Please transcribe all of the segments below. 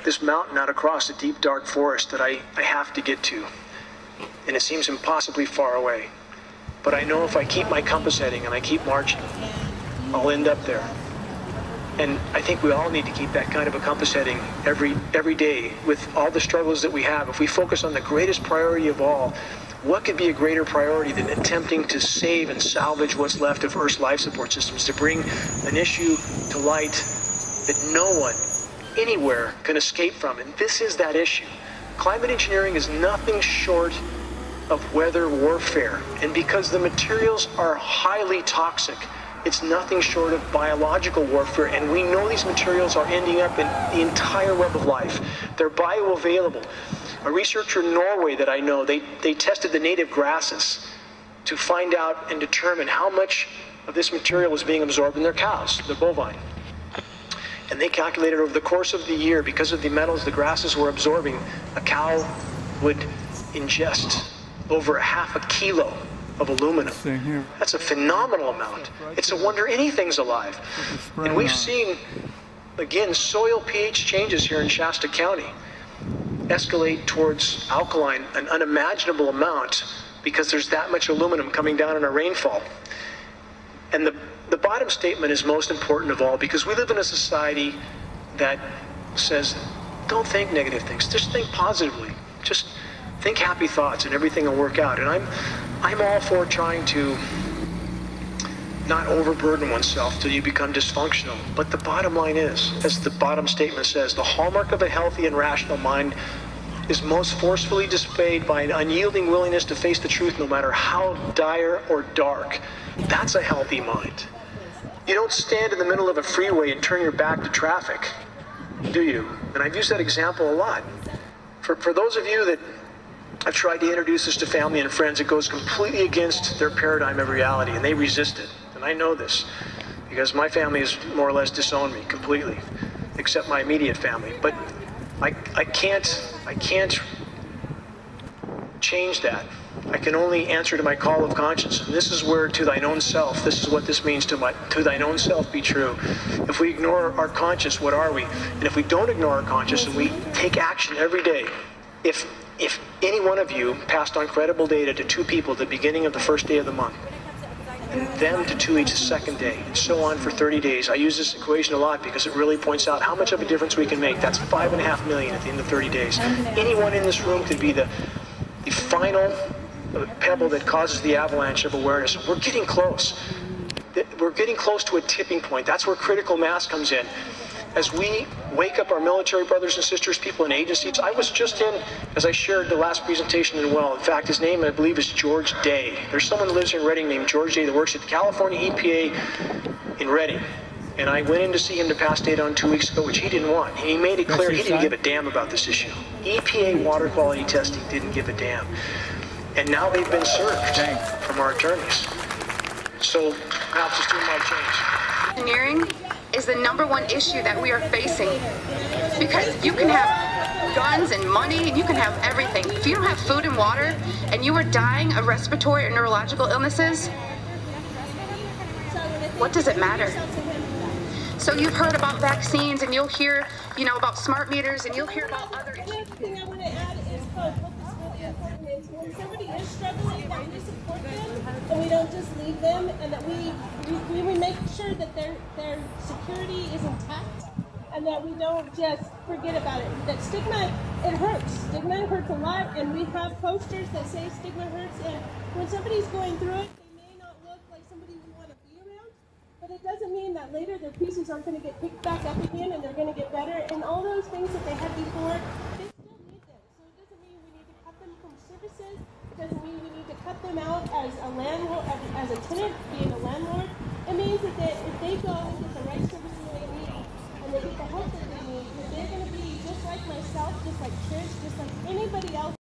this mountain out across a deep, dark forest that I have to get to. And it seems impossibly far away. But I know if I keep my compass heading and I keep marching, I'll end up there. And I think we all need to keep that kind of a compass heading every day with all the struggles that we have. If we focus on the greatest priority of all, what could be a greater priority than attempting to save and salvage what's left of Earth's life support systems, to bring an issue to light that no one anywhere can escape from? And this is that issue. Climate engineering is nothing short of weather warfare. And because the materials are highly toxic, it's nothing short of biological warfare, and we know these materials are ending up in the entire web of life. They're bioavailable. A researcher in Norway that I know, they tested the native grasses to find out and determine how much of this material was being absorbed in their cows, the bovine. And they calculated over the course of the year, because of the metals the grasses were absorbing, a cow would ingest over half a kilo of aluminum. That's a phenomenal amount. It's a wonder anything's alive. And we've seen, again, soil pH changes here in Shasta County escalate towards alkaline an unimaginable amount because there's that much aluminum coming down in our rainfall. And the bottom statement is most important of all, because we live in a society that says, don't think negative things, just think positively. Just think happy thoughts and everything will work out. And I'm all for trying to not overburden oneself till you become dysfunctional. But the bottom line is, as the bottom statement says, the hallmark of a healthy and rational mind is most forcefully displayed by an unyielding willingness to face the truth no matter how dire or dark. That's a healthy mind. You don't stand in the middle of a freeway and turn your back to traffic, do you? And I've used that example a lot. For those of you that I've tried to introduce this to family and friends, it goes completely against their paradigm of reality, and they resist it. And I know this, because my family has more or less disowned me completely, except my immediate family. But I can't change that. I can only answer to my call of conscience. And this is where, to thine own self, this is what this means, to thine own self be true. If we ignore our conscience, what are we? And if we don't ignore our conscience and we take action every day, if any one of you passed on credible data to 2 people at the beginning of the first day of the month, and them to 2 each the second day, and so on for 30 days. I use this equation a lot because it really points out how much of a difference we can make. That's 5.5 million at the end of 30 days. Anyone in this room could be the final pebble that causes the avalanche of awareness. We're getting close. We're getting close to a tipping point. That's where critical mass comes in. As we wake up our military brothers and sisters, people in agencies. I was just in, as I shared the last presentation in Well. In fact, his name, I believe, is George Day. There's someone who lives in Redding named George Day that works at the California EPA in Redding. And I went in to see him to pass data on 2 weeks ago, which he didn't want. He made it clear he didn't give a damn about this issue. EPA water quality testing didn't give a damn. And now they've been served from our attorneys. So now just doing my change. Engineering is the #1 issue that we are facing, because you can have guns and money and you can have everything. If you don't have food and water and you are dying of respiratory or neurological illnesses, what does it matter? So you've heard about vaccines, and you'll hear, about smart meters, and you'll hear about other issues. The thing I want to add is focus really important is when somebody is struggling, that we support them and we don't just leave them, and that we make sure that their security is intact, and that we don't just forget about it. That stigma, it hurts. Stigma hurts a lot, and we have posters that say stigma hurts, and when somebody's going through it, they may not look like somebody we want to be around, but it doesn't mean that later their pieces aren't going to get picked back up again and they're going to get better, and all those things that they had before, they still need them. So it doesn't mean we need to cut them from services. It doesn't mean we need to cut them out as a landlord, as a tenant being a landlord. It means that if they go and get the right services they need and they get the help that they need, that they're going to be just like myself, just like Trish, just like anybody else.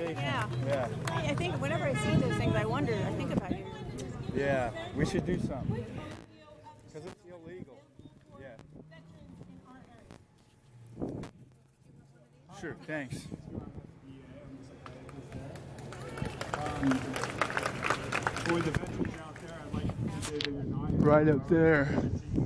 safety. Yeah. Yeah. I think whenever I see those things, I think about you. Yeah, we should do something. Because it's illegal. Yeah. Sure, thanks. For the veterans out there, I'd like to say that you're not Right up there.